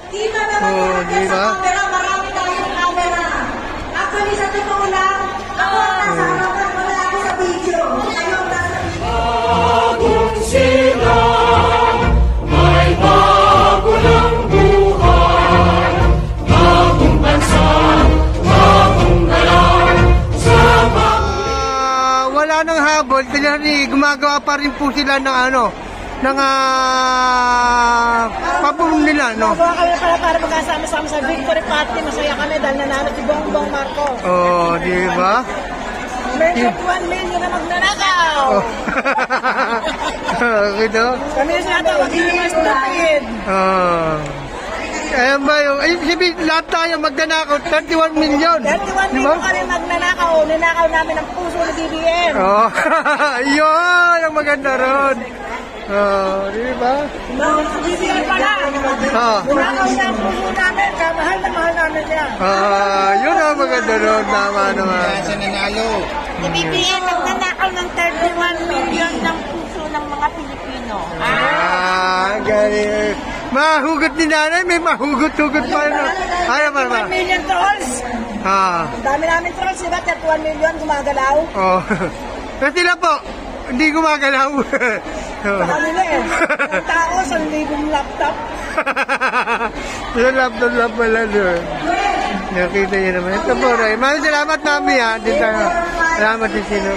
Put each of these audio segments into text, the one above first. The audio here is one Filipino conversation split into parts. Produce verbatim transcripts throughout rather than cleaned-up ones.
Di ba naman Oh, lahat yan di sa ba? camera? Marami tayong camera. Actually, sa totoo lang, ako ang nasa harapan mo lagi sa video. Kayo ang nasa video. Bagong silang, may bago ng buhay. Bagong bansa, bagong galaw, sa Ah, wala nang habol. Tinari, gumagawa pa rin po sila ng ano, ng ah, pabulong nila, no? Magawa kami pala para magkasama-sama sa victory party. Masaya kami dahil nanalo si Bongbong Marcos. Oh, di ba? May one million na magnanakaw. Oh. Okay, no? Kami na sinatawag hindi mga stupid. Oh. Kaya ba yung, ay, sabi, lahat tayo magdanakaw, thirty-one million. thirty-one Di ba? million kami magnanakaw. Ninakaw namin ang puso ng B B M. Oh, yun, ang maganda ron. Oh, di ba? B B M pala. Oh. Ninakaw niya ang puso namin. Kaya mahal na mahal namin siya. Ah, yun ang maganda ron, tama naman. Si B B M magnanakaw ng thirty-one million ng puso ng mga Pilipino. Ah, galing. Mahugot ni nanay, may mahugot-hugot pa yun. Ayaw pa ba? thirty-one million trolls. Ah, Ang dami namin trolls, diba? thirty-one million gumagalaw. oh. Kasi sila po, hindi gumagalaw. Oh. Sa kanila eh. Ang tao, sa libong laptop. Yung laptop-lap pala doon. Nakita niyo naman. Ito po, Ray. Maraming salamat, mami, ha. Dito, salamat din sino.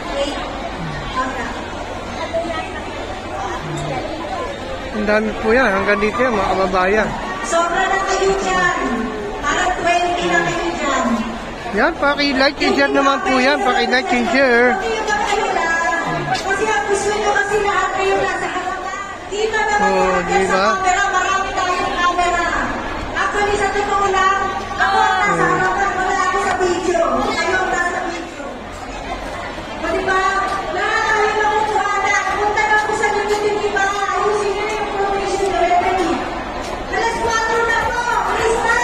Ang dami po yan. Hanggang dito yan, mga kababayan. Sobra na kayo dyan. Parang twenty na kayo dyan. Yan, paki-like and share naman po yan. Paki-like and share. Kayo na kayo lang. Kasi ang gusto nyo kasi lahat kayo nasa harapan. Di ba naman Oh, lahat yan di sa ba? camera? Marami tayong camera. Actually, sa totoo lang, ako ang nasa harapan mo lagi sa video. Kayo ang nasa video. O di ba? Lahat tayo nakukuha na. Punta na po sa YouTube, di ba? Ayusin nyo yung information ready. Alas kwatro na po. Alis na.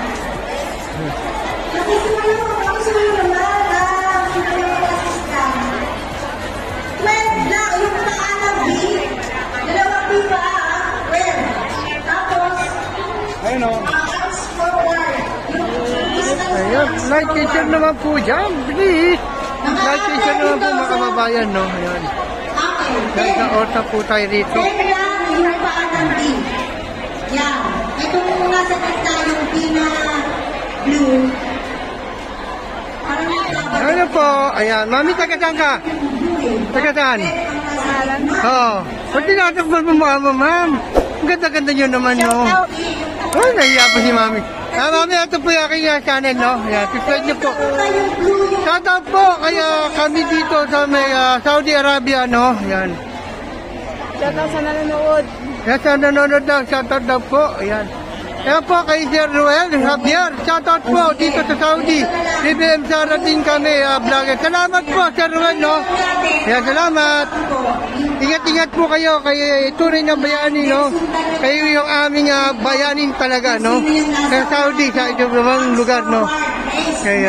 Nakisuyo. Nakisuyo naman. Nakisuyo yung assistant. twelve lang yung paalam B. Dalawang B ba? twelve. Tapos, Ayun, o. fast forward. Yung distance Ayan, like and share naman po dyan. Please. Like and share naman po, mga kababayan, no? Ayan. Okay. Dahil sa orta po tayo rito. ten lang yung paalam B. Yan. Ito yung nasa gitna yung B na blue. Parang nalaban. Ano po? Ayan, mami, taga-saan ka? Taga-saan? Oo. Oh. Pati natakbal mo mga mo, ma'am. Ang ganda-ganda nyo naman, no? Oh, nahiya po si mami. Ah, mami, ito po yung aking uh, channel, no? Ayan, subscribe nyo po. Shoutout po kaya kami dito sa may uh, Saudi Arabia, no? Ayan. Shout out sa nanonood. Ayan, sa nanonood daw, shoutout daw po. Ayan. Ayan po kay Sir Ruel Javier. Shoutout po dito sa Saudi. B B M Sara din kami, uh, vlogger. Salamat po, Sir Ruel, no? Ayan, salamat. Ingat-ingat po kayo kay tunay na bayani, no? Kayo yung aming uh, bayanin talaga, no? Sa Saudi, sa ibang lugar, no? Kaya,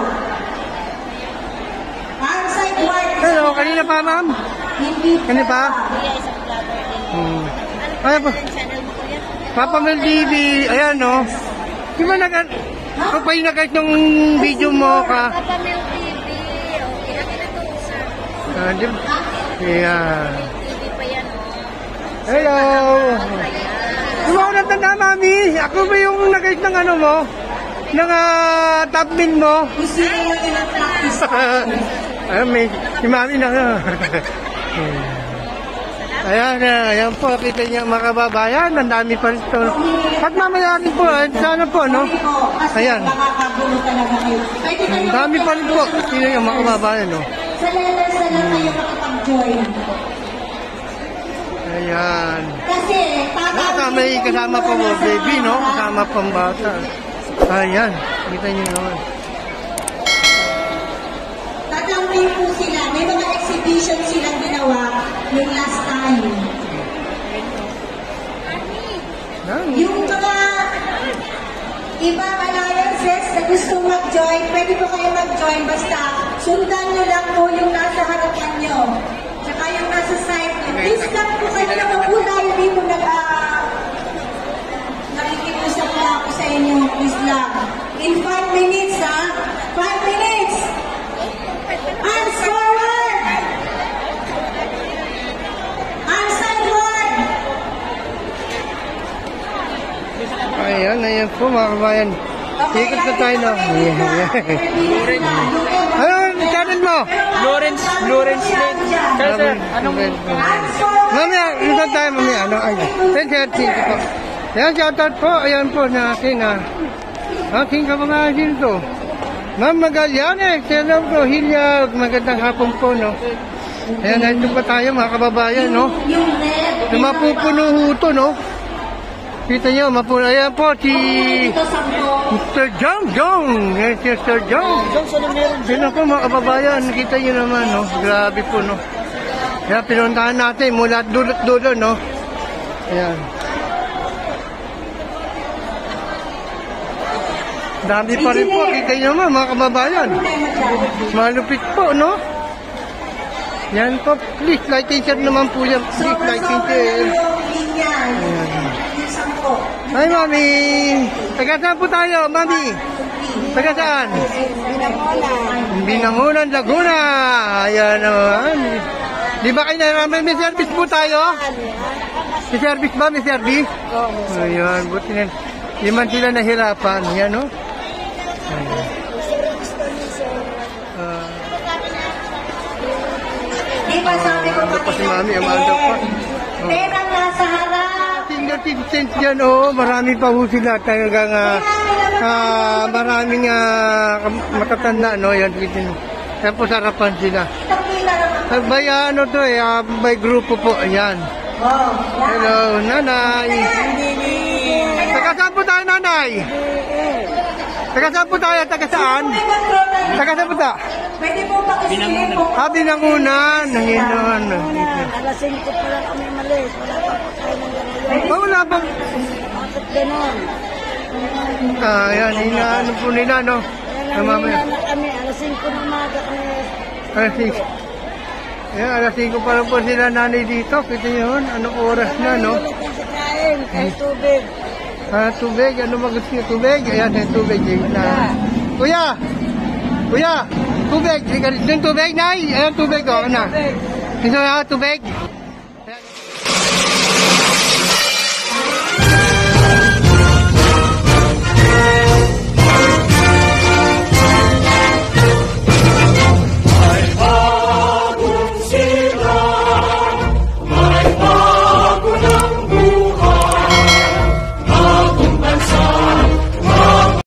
Outside word. hello, kanina pa, ma'am? Kanina pa? Hmm. Ayan po. Papa Mel T V, ayan, no? Di ba nag... Ano pa yung nag nung video mo ka? Papa Mel T V, okay na kinatusan. Ah, di ba? Ayan. T V pa yan, oh. Hello! Di ba ako natanda, mami? Ako ba yung nag ng ano mo? Ng uh, top bin mo? Gusto nyo yung ilang practice. Ayun, may... Si mami na nga. Ayan, ayan po, kita niyo mga kababayan, ang dami pa rin ito. At mamaya rin po, sana po, no? Kasi Ayan, makakagulo talaga kayo. Pwede kayo ang dami pa rin po. Sino yung mga kababayan, no? sa letters na lang kayo makapag-join. Ayan. Kasi, Nasa may kasama pa mo, baby, no? Kasama pang bata. Ayan, kita niyo naman. tatawin po sila. May mga exhibition silang ginawa yung last time. Ayan. Yung mga ibang alliances na gusto mag-join, pwede po kayo mag-join. Basta sundan nyo lang po yung nasa harapan nyo. Tsaka yung nasa side nyo. Please lang po kayo na mag-ulay. Hindi po nag, uh, nakikinig sa Ayan po mga kabayan. Ikot na tayo na. Ano, channel mo? Lawrence, Lawrence Lane. Sir, sir, anong... Mamaya, ito tayo mamaya. Ano, ay, ten thirty po. Ayan, shoutout po. Ayan po na aking, ah, aking kapamasin to. Ma'am Magallanes, hello po, Hilyag. Magandang hapon po, no? Ayan, nandito pa tayo mga kababayan, no? Yung mapupuno ho ito, no? Kita nyo, mapuno. Ayan po, si Mister Jong Jong. Yes, Mister Jong. Sino po mga kababayan, kita nyo naman, no? Grabe po, no? Kaya pinuntahan natin mula dulot-dulo, no? Ayan. Dami pa rin po, kita nyo naman mga kababayan. Malupit po, no? Yan po, please like and share naman po yan. Please like and share. Ay, mami. Taga saan po tayo, mami? Taga saan? Binangonan, Laguna. Ayan naman. Di ba kayo naman may service po tayo? May service ba? May service? Ayan, buti na. Di man sila nahirapan. Yan, no? Ayan. Uh, Di ba sabi ko Ano pa si mami, amanda pa. perang nasa harap. Senior citizens dyan, oh, marami pa ho sila talagang uh, uh, maraming uh, matatanda, no? Yan, yan po sarapan sila. Uh, by ano to eh, uh, by grupo po, ayan. Hello, nanay. Taga saan po tayo, nanay? Taga saan po tayo? Taga saan? Taga saan po tayo? Pwede po pakisilip po. Ah, Binangunan. Nanginuan. Alas singko pa lang kami malis. Wala pa po tayo ng gano'n. Oh, wala bang... Bakit gano'n? Ah, yan, inaano po nila, no? Kaya Ah, lang mamaya. na kami. Alas singko na umaga kami. Alas singko. Ayan, alas singko pa lang po sila nanay dito. Kita nyo yun, anong oras na, no? Ulit yung sikain. Kahit tubig. Ah, tubig, ano ba gusto nyo? Tubig? Ayan, yung tubig. Eh, na. Kuya! Kuya! Tubig! Yung tubig, nay! Ayan, tubig, oh, na. Gusto nyo tubig?